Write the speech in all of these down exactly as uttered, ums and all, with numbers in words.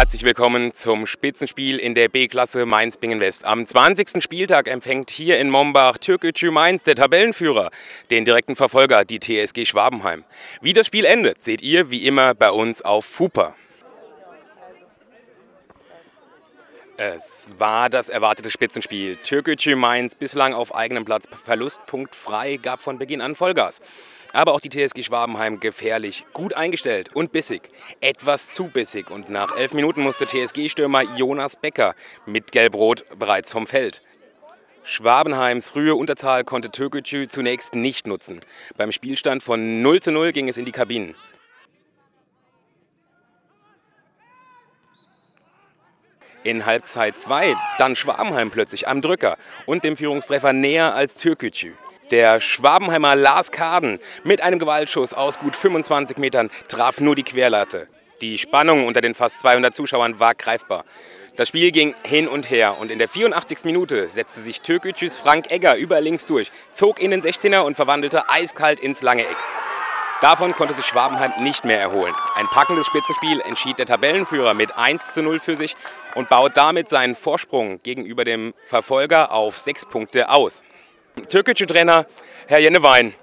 Herzlich willkommen zum Spitzenspiel in der B-Klasse Mainz-Bingen-West. Am zwanzigsten Spieltag empfängt hier in Mombach Türkgücü Mainz, der Tabellenführer, den direkten Verfolger, die T S G Schwabenheim. Wie das Spiel endet, seht ihr wie immer bei uns auf FUPA. Es war das erwartete Spitzenspiel. Türkgücü Mainz bislang auf eigenem Platz verlustpunktfrei, gab von Beginn an Vollgas. Aber auch die T S G Schwabenheim gefährlich, gut eingestellt und bissig. Etwas zu bissig und nach elf Minuten musste T S G-Stürmer Jonas Becker mit Gelb-Rot bereits vom Feld. Schwabenheims frühe Unterzahl konnte Türkgücü zunächst nicht nutzen. Beim Spielstand von null zu null ging es in die Kabinen. In Halbzeit zwei dann Schwabenheim plötzlich am Drücker und dem Führungstreffer näher als Türkgücü. Der Schwabenheimer Lars Kaden mit einem Gewaltschuss aus gut fünfundzwanzig Metern traf nur die Querlatte. Die Spannung unter den fast zweihundert Zuschauern war greifbar. Das Spiel ging hin und her und in der vierundachtzigsten Minute setzte sich Türkgücüs Frank Egger über links durch, zog in den sechzehner und verwandelte eiskalt ins lange Eck. Davon konnte sich Schwabenheim nicht mehr erholen. Ein packendes Spitzenspiel entschied der Tabellenführer mit eins zu null für sich und baut damit seinen Vorsprung gegenüber dem Verfolger auf sechs Punkte aus. Türkgücü-Trainer Herr Jennewein,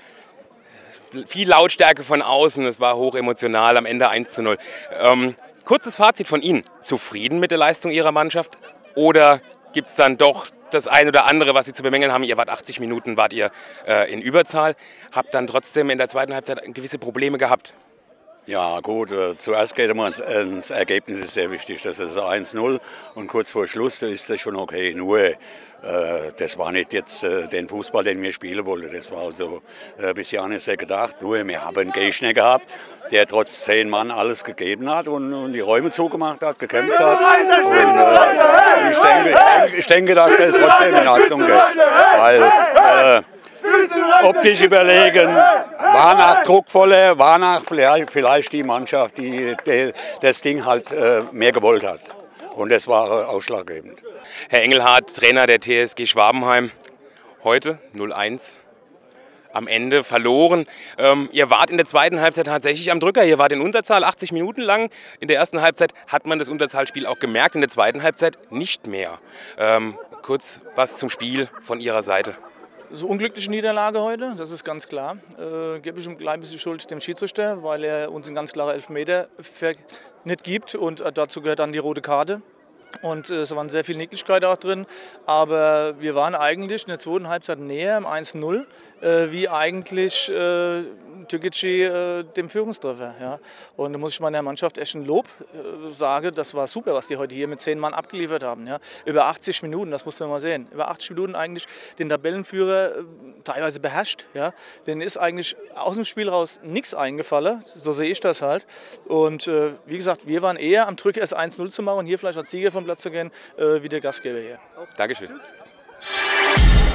viel Lautstärke von außen, es war hochemotional, am Ende eins zu null. Ähm, kurzes Fazit von Ihnen, zufrieden mit der Leistung Ihrer Mannschaft oder gibt es dann doch das eine oder andere, was Sie zu bemängeln haben? Ihr wart achtzig Minuten, wart ihr äh, in Überzahl, habt dann trotzdem in der zweiten Halbzeit gewisse Probleme gehabt. Ja gut, äh, zuerst geht immer ins, ins Ergebnis, ist sehr wichtig. Das ist eins null und kurz vor Schluss ist das schon okay. Nur, äh, das war nicht jetzt äh, den Fußball, den wir spielen wollten. Das war also äh, bis ja nicht sehr gedacht. Nur, wir haben einen Gegner gehabt, der trotz zehn Mann alles gegeben hat und, und die Räume zugemacht hat, gekämpft hat. Und äh, ich, denke, ich, denke, ich denke, dass das trotzdem in Ordnung geht. Weil, äh, optisch überlegen, war nach druckvoller, war nach vielleicht, vielleicht die Mannschaft, die, die das Ding halt äh, mehr gewollt hat. Und das war äh, ausschlaggebend. Herr Engelhardt, Trainer der T S G Schwabenheim, heute null eins. Am Ende verloren. Ähm, ihr wart in der zweiten Halbzeit tatsächlich am Drücker. Ihr wart in Unterzahl achtzig Minuten lang. In der ersten Halbzeit hat man das Unterzahlspiel auch gemerkt, in der zweiten Halbzeit nicht mehr. Ähm, kurz was zum Spiel von Ihrer Seite. So unglückliche Niederlage heute, das ist ganz klar. Äh, gebe ich ein klein bisschen Schuld dem Schiedsrichter, weil er uns einen ganz klaren Elfmeter nicht gibt und dazu gehört dann die rote Karte. Und äh, es waren sehr viele Nicklichkeiten auch drin, aber wir waren eigentlich in der zweiten Halbzeit näher im eins null, äh, wie eigentlich äh, Türkgücü äh, dem Führungstreffer. Ja. Und da muss ich meiner Mannschaft echt ein Lob äh, sagen, das war super, was die heute hier mit zehn Mann abgeliefert haben. Ja. Über achtzig Minuten, das muss man mal sehen, über achtzig Minuten eigentlich den Tabellenführer äh, teilweise beherrscht. Ja. Denen ist eigentlich aus dem Spiel raus nichts eingefallen, so sehe ich das halt. Und äh, wie gesagt, wir waren eher am Drücker, es eins null zu machen und hier vielleicht als Sieger vom Platz zu gehen, äh, wie der Gastgeber hier. Dankeschön. Tschüss.